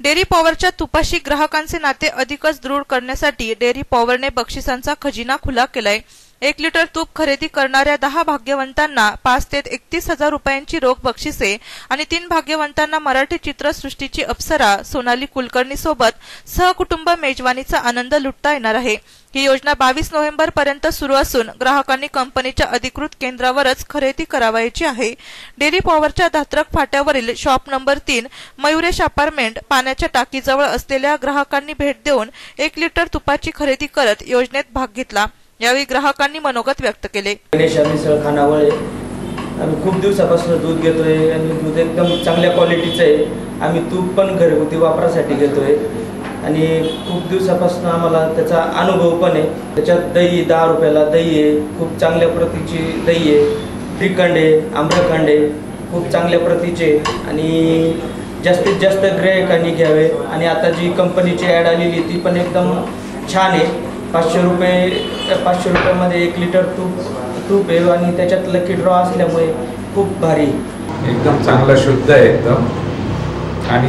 Dairy पॉवरच्या तुपाशी ग्राहकांचे नाते अधिकच दृढ करण्यासाठी डेअरी पॉवरने बक्षिसांचा खजिना खुला केलाय। 1 लिटर तूप खरेदी करणाऱ्या 10 भाग्यवंतांना 5 ते 31,000 रुपयांची रोख बक्षिसे आणि 3 भाग्यवंतांना मराठी चित्रसृष्टीची अप्सरा सोनाली कुलकर्णी सोबत सहकुटुंब मेजवानीचा आनंद लुटता येणार आहे। ही योजना 22 नोव्हेंबर पर्यंत सुरू असून ग्राहकांनी कंपनीच्या अधिकृत केंद्रावरच खरेदी करावयाची आहे। डेअरी पॉवरच्या धात्रक फाट्यावरील शॉप नंबर 3 मयुरेश अपार्टमेंट पाण्याच्या टाकीजवळ असलेल्या ग्राहकांनी भेट देऊन 1 लिटर तुपाची खरेदी करत योजनेत भाग घेतला। यावेळी ग्राहकांनी मनोगत व्यक्त केले। गणेश मिसळ खानावळे आम्ही खूप दिवसापासून दूध घेतोय आणि दूध एकदम चांगल्या क्वालिटीचं आहे। आम्ही तूप पण घरगुती वापरासाठी घेतोय आणि खूप दिवसापासून आम्हाला त्याचा अनुभव पण आहे। त्याच्यात दही 10 रुपयाला दही आहे, खूप चांगल्या प्रतीची दही आहे, श्रीखंड आहे, आम्रखंड आहे, खूप चांगल्या प्रतीचे आणि जास्तीत जास्त ग्राहकांनी घ्यावे। आणि आता जी कंपनीची ॲड आलेली ती पण एकदम छान आहे। 500 रुपयामध्ये 1 लिटर तूप आहे आणि त्याच्यात लकी ड्रॉ असल्यामुळे खूप भारी एकदम चांगला शुद्ध आहे एकदम आणि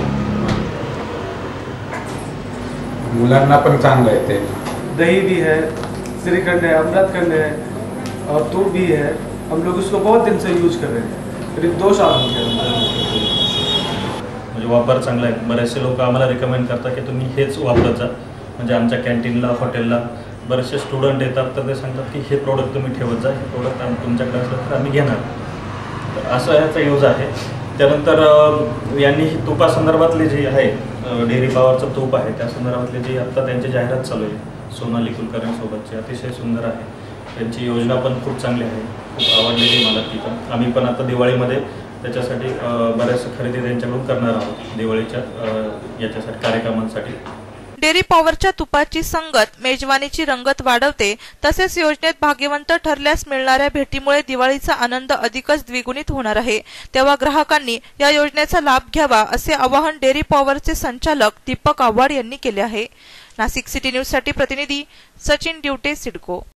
मुलांना पण चांगलं आहे। ते दही भी है, श्रीखंड है, अमृतखंड है और तूप भी है। हम लोग उसको बहुत दिन से यूज कर रहे हैं, करीब 2 साल हो गए। म्हणजे वापर चांगला आहे। बरेचसे लोक आम्हाला रिकमेंड करतात की तुम्ही हेच वापरत जा। म्हणजे आमच्या कॅन्टीनला हॉटेलला बरेचसे स्टुडंट येतात तर ते सांगतात की हे प्रोडक्ट तुम्ही ठेवत जा, हे प्रोडक्ट तुमच्याकडे असलं तर आम्ही घेणार। तर असं याचा यूज आहे। त्यानंतर यांनी ही तुपासंदर्भातली जी आहे डेअरी पॉवरचं तूप आहे त्या संदर्भातली जी आत्ता त्यांची जाहिरात चालू आहे सोनाली कुलकर्णीसोबतची अतिशय सुंदर आहे। त्यांची योजना पण खूप चांगली आहे, खूप आवडलेली मला ती पण। आम्ही पण आता दिवाळीमध्ये त्याच्यासाठी बऱ्याच खरेदी त्यांच्याकडून करणार आहोत दिवाळीच्या याच्यासाठी कार्यक्रमांसाठी। डेअरी पॉवरच्या तुपाची संगत मेजवानीची रंगत वाढवते। तसेच योजनेत भाग्यवंत ठरल्यास मिळणाऱ्या भेटीमुळे दिवाळीचा आनंद अधिकच द्विगुणित होणार आहे। तेव्हा ग्राहकांनी या योजनेचा लाभ घ्यावा असे आवाहन डेअरी पॉवरचे संचालक दीपक आव्हाड यांनी केले आहे। नाशिक सिटी न्यूज साठी प्रतिनिधी सचिन ड्युटे, सिडको।